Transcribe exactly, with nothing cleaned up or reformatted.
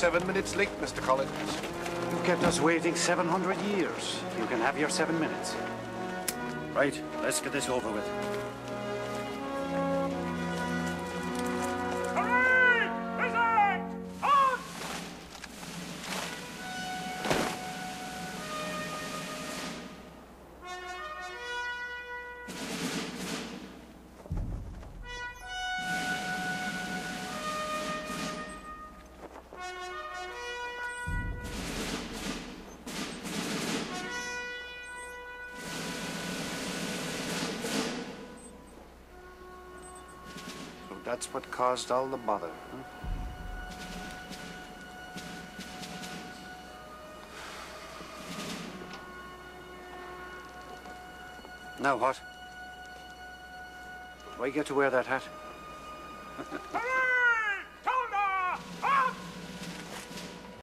seven minutes late, Mister Collins. You've kept us waiting seven hundred years. You can have your seven minutes. Right, let's get this over with. That's what caused all the bother, huh? Now what? Do I get to wear that hat?